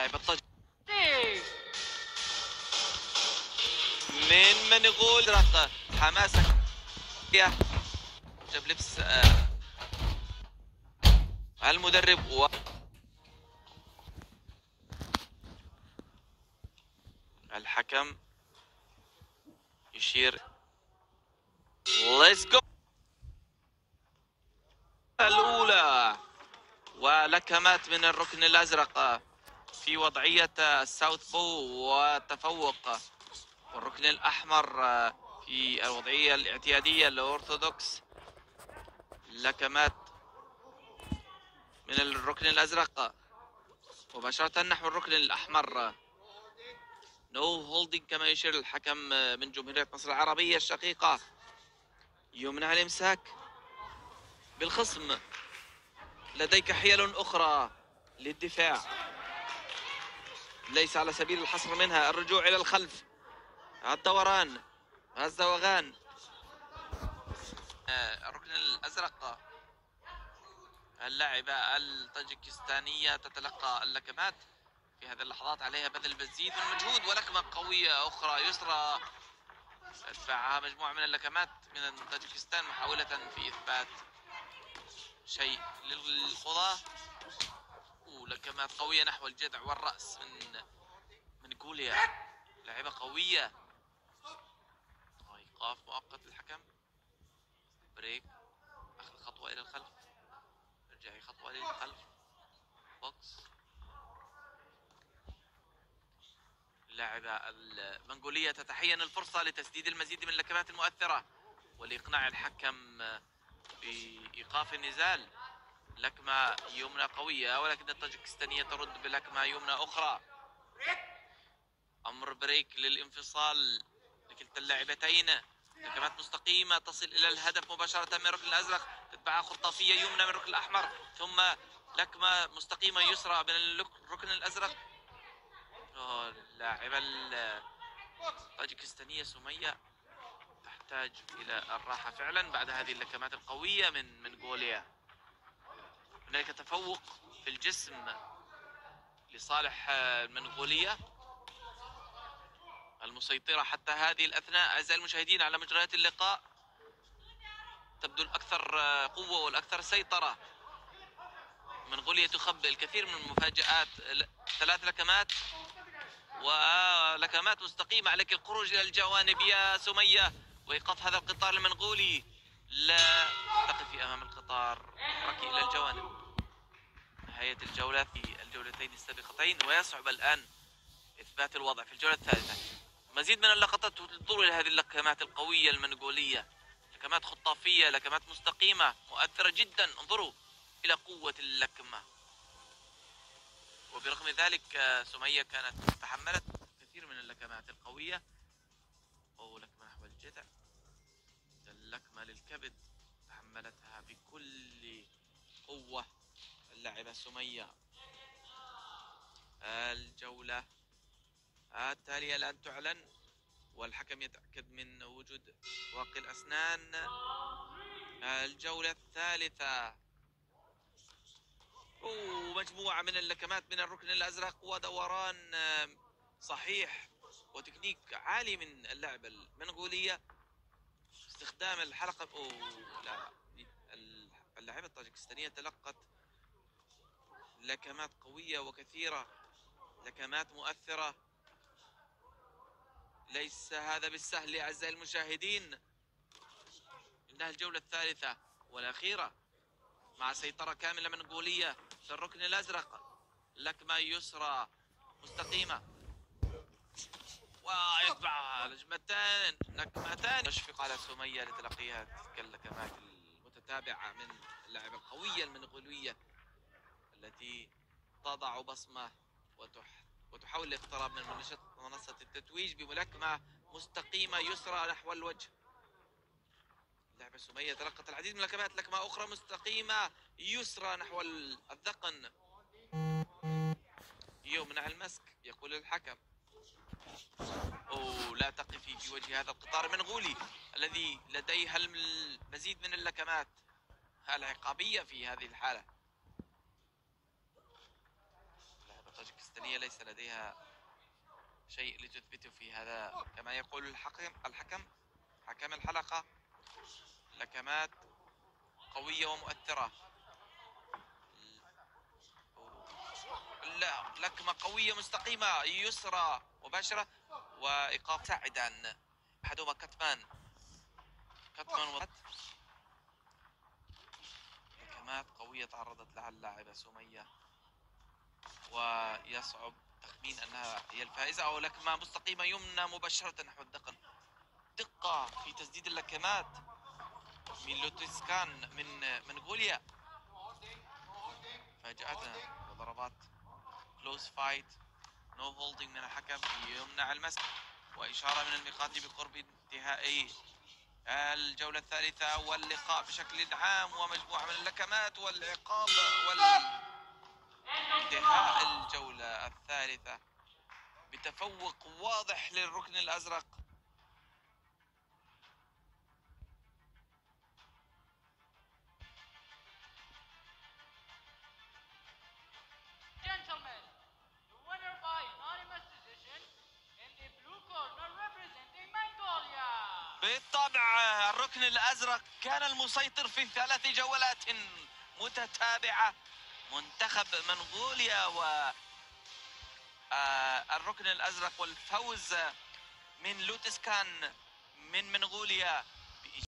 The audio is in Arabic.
اللاعب الطاجكستاني من منغوليا. حماسة جاب لبس المدرب والحكم يشير ليتس جو الأولى، ولكمات من الركن الأزرق في وضعية الساوث بو وتفوق، والركن الأحمر في الوضعية الاعتيادية الأورثودوكس. لكمات من الركن الأزرق مباشرة نحو الركن الأحمر. نو هولدينج كما يشير الحكم من جمهورية مصر العربية الشقيقة. يمنع الإمساك بالخصم. لديك حيل أخرى للدفاع ليس على سبيل الحصر منها الرجوع إلى الخلف، الدوران، الزوغان. الركن الأزرق اللاعبة الطاجكستانية تتلقى اللكمات في هذه اللحظات، عليها بذل المزيد من المجهود، ولكمة قوية أخرى يسرى تدفعها مجموعة من اللكمات من طاجكستان محاولة في إثبات شيء للقضاة. ولكمات قوية نحو الجذع والرأس من غوليا، لاعبة قوية. إيقاف مؤقت للحكم، بريك، أخذ خطوة إلى الخلف، ارجعي خطوة للخلف، بوكس. اللاعبة المنغولية تتحين الفرصة لتسديد المزيد من اللكمات المؤثرة ولإقناع الحكم بإيقاف النزال. لكمة يمنى قوية، ولكن الطاجكستانية ترد بلكمة يمنى أخرى. أمر بريك للانفصال لكلتا اللاعبتين. لكمات مستقيمة تصل إلى الهدف مباشرة من الركن الأزرق، تتبعها خطافية يمنى من الركن الأحمر، ثم لكمة مستقيمة يسرى من الركن الأزرق. اللاعبة الطاجكستانية سمية تحتاج إلى الراحة فعلا بعد هذه اللكمات القوية من منغوليا. هناك تفوق في الجسم لصالح المنغولية المسيطرة حتى هذه الأثناء. أعزائي المشاهدين، على مجريات اللقاء تبدو الأكثر قوة والأكثر سيطرة. منغوليا تخبئ الكثير من المفاجآت. 3 لكمات ولكمات مستقيمة، عليك الخروج إلى الجوانب يا سمية وإيقاف هذا القطار المنغولي. لا تقفي أمام القطار، اتركي إلى الجوانب. نهاية الجولة في الجولتين السابقتين، ويصعب الآن إثبات الوضع في الجولة الثالثة. مزيد من اللقطات تنظر إلى هذه اللكمات القوية المنغولية، لكمات خطافية، لكمات مستقيمة مؤثرة جدا. انظروا إلى قوة اللكمة. وبرغم ذلك سمية كانت تحملت كثير من اللكمات القوية. لكمة نحو الجذع، اللكمة للكبد تحملتها بكل قوة اللاعبة سمية. الجولة التالية الآن تعلن، والحكم يتأكد من وجود واقي الأسنان. الجولة الثالثة، مجموعة من اللكمات من الركن الأزرق ودوران صحيح وتكنيك عالي من اللاعبة المنغولية. استخدام الحلقة. لا، اللاعبة الطاجكستانية تلقت لكمات قوية وكثيرة، لكمات مؤثرة. ليس هذا بالسهل أعزائي المشاهدين. إنها الجولة الثالثة والأخيرة مع سيطرة كاملة منغولية في الركن الأزرق. لكمة يسرى مستقيمة ويتبعها لكمتان يشفق على سمية لتلقيها تلك اللكمات المتتابعة من اللاعبة القوية المنغولية التي تضع بصمة وتحاول الاقتراب من منصة التتويج بملاكمة مستقيمة يسرى نحو الوجه. اللاعبة سمية تلقت العديد من اللكمات. لكمة أخرى مستقيمة يسرى نحو الذقن، يمنع المسك يقول الحكم. لا تقفي في وجه هذا القطار المنغولي الذي لديها المزيد من اللكمات العقابية في هذه الحالة. لاعبة طاجكستان القتالية ليس لديها شيء لتثبته في هذا، كما يقول حكم الحلقة: لكمات قوية ومؤثرة. لا، لكمة قوية مستقيمة يسرى مباشرة وإيقاف ساعدا. أحدهما كتمان لكمات قوية تعرضت لها اللاعبة سمية، ويصعب تخمين أنها هي الفائزة. أو لكمة مستقيمة يمنى مباشرة نحو الدقن. دقة في تسديد اللكمات من لوتسكان من منغوليا. فاجأتنا وضربات كلوز فايت، نو هولدينج من الحكم يمنع المسك، وإشارة من الميقات بقرب انتهاء الجولة الثالثة واللقاء بشكل عام، ومجموعة من اللكمات والعقاب وانتهاء الجولة الثالثة بتفوق واضح للركن الأزرق. بالطبع الركن الأزرق كان المسيطر في 3 جولات متتابعة. منتخب منغوليا والركن الأزرق، والفوز من لوتسكان من منغوليا